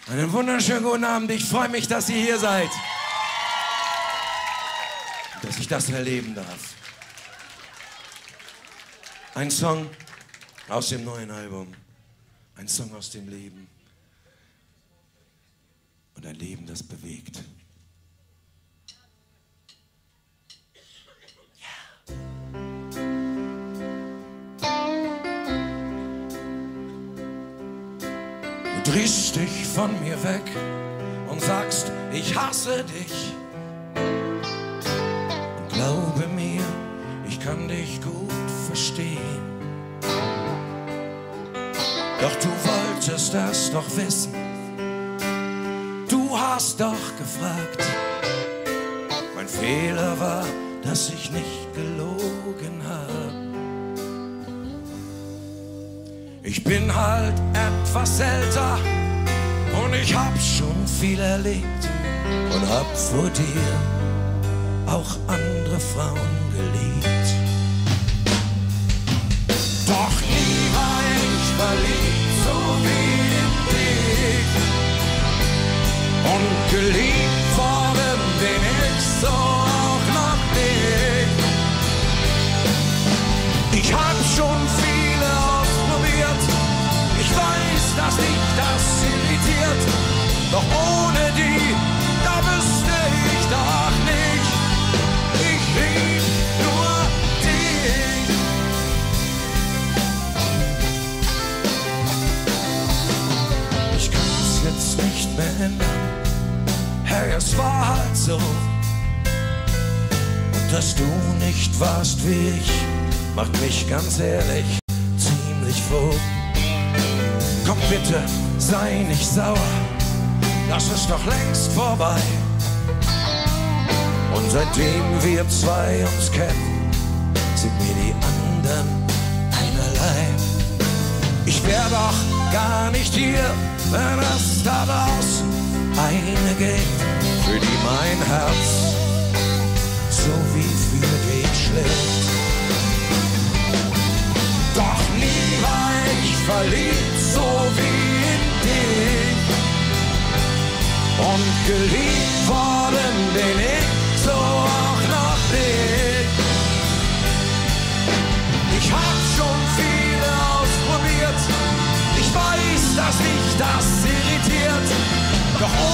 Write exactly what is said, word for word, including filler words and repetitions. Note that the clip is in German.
Einen wunderschönen guten Abend. Ich freue mich, dass ihr hier seid. Dass ich das erleben darf. Ein Song aus dem neuen Album. Ein Song aus dem Leben. Und ein Leben, das bewegt. Du drehst dich von mir weg und sagst, ich hasse dich. Und glaube mir, ich kann dich gut verstehen. Doch du wolltest das doch wissen. Du hast doch gefragt. Mein Fehler war, dass ich nicht gelogen habe. Ich bin halt etwas älter und ich hab schon viel erlebt und hab vor dir auch andere Frauen geliebt. Doch nie war ich verliebt, so wie in dich. Und geliebt worden bin ich so auch noch nicht. Ich hab schon viele ausprobiert, ich weiß, dass dich das irritiert. Doch ohne die, da wüsste ich doch nicht. Ich lieb nur dich. Ich kann es jetzt nicht mehr ändern. Hey, es war halt so. Und dass du nicht warst wie ich, macht mich ganz ehrlich ziemlich froh. Komm bitte, sei nicht sauer, das ist doch längst vorbei. Und seitdem wir zwei uns kennen, sind mir die anderen einerlei. Ich wär doch gar nicht hier, wenn es da draußen eine gibt, für die mein Herz so wie für dich schlägt. Doch nie war ich verliebt, so wie in dich. Und geliebt worden bin ich so auch noch nicht. Ich hab schon viele ausprobiert, ich weiß, dass mich das irritiert. Doch